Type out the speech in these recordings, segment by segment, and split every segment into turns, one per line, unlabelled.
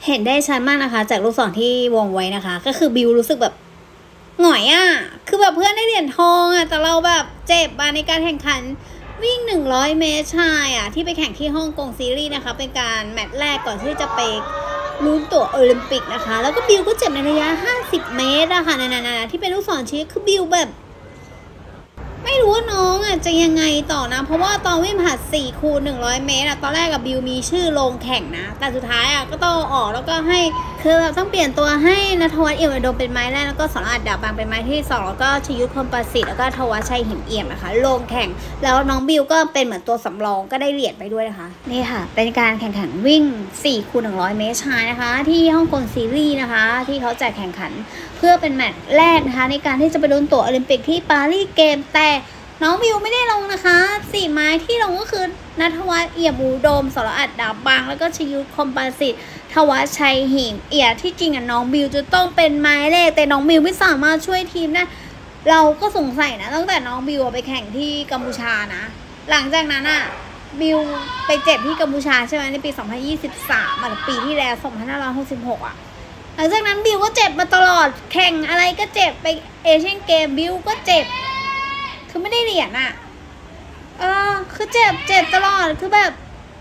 เห็นได้ชัดมากนะคะจากลูกศรที่วงไว้นะคะก็คือบิวรู้สึกแบบหงอยอ่ะคือแบบเพื่อนได้เหรียญทองอ่ะแต่เราแบบเจ็บมาในการแข่งขันวิ่ง100 เมตรชายอ่ะที่ไปแข่งที่ฮ่องกงซีรีส์นะคะเป็นการแมตช์แรกก่อนที่จะไปลุ้นตั๋วโอลิมปิกนะคะแล้วก็บิวก็เจ็บในระยะ50 เมตรอะค่ะนั่นๆที่เป็นลูกศรชี้คือบิวแบบไม่รู้ว่าน้องอ่ะจะยังไงต่อนะเพราะว่าตอนวิ่งผ่าน4 คูณ 100 เมตรอะตอนแรกกับบิวมีชื่อลงแข่งนะแต่สุดท้ายอ่ะก็ต้องออกแล้วก็ให้คือแบบต้องเปลี่ยนตัวให้ณัฐวัฒน์ เอี่ยมอุดมเป็นไม้แรกแล้วก็สรอัต ดาบบางเป็นไม้ที่2แล้วก็ชยุทธ พรหมประสิทธิ์แล้วก็ธวัชชัย หินเอี่ยมนะคะลงแข่งแล้วน้องบิวก็เป็นเหมือนตัวสำรองก็ได้เหรียญไปด้วยนะคะนี่ค่ะเป็นการแข่งขันวิ่ง4 คูณ 100 เมตรชายนะคะที่ฮ่องกงซีรีส์นะคะที่เขาจัดแข่งขันเพื่อเป็นแมตช์แรกนะคะในการที่จะไปลุ้นตั๋วโอลิมปิกที่ปารีสเกมแต่น้องบิวไม่ได้ลงนะคะ4 ไม้ที่ลงก็คือณัฐวัฒน์ เอี่ยมอุดมสรอัต ดาบบางแล้วก็ชยุทธ พรหมประสิทธิ์ธวัชชัย หินเอี่ยมที่จริงอ่ะน้องบิวจะต้องเป็นไม้แรกแต่น้องบิวไม่สามารถช่วยทีมได้เราก็สงสัยนะตั้งแต่น้องบิวไปแข่งที่กัมพูชานะหลังจากนั้นอ่ะบิวไปเจ็บที่กัมพูชาใช่ไหมในปี2023หรือปีที่แล้ว2566อ่ะหลังจากนั้นบิวก็เจ็บมาตลอดแข่งอะไรก็เจ็บไปเอเชียนเกมบิวก็เจ็บคือไม่ได้เหรียญอ่ะคือเจ็บตลอดคือแบบ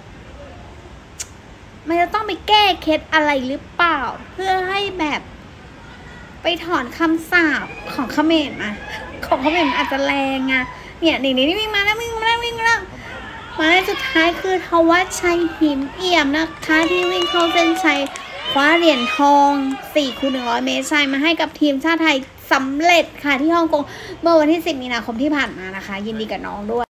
มันจะต้องไปแก้เคล็ดอะไรหรือเปล่าเพื่อให้แบบไปถอนคำสาปของเขมรมาของเขมรอาจจะแรงอ่ะเนี่ยนี่วิ่งมาแล้วมาสุดท้ายคือธวัชชัย หินเอี่ยมนะคะที่วิ่งเข้าเส้นชัยคว้าเหรียญทอง4 คูณ 100 เมตรชายมาให้กับทีมชาติไทยสำเร็จค่ะที่ฮ่องกงเมื่อวันที่10 มีนาคมที่ผ่านมานะคะยินดีกับน้องด้วย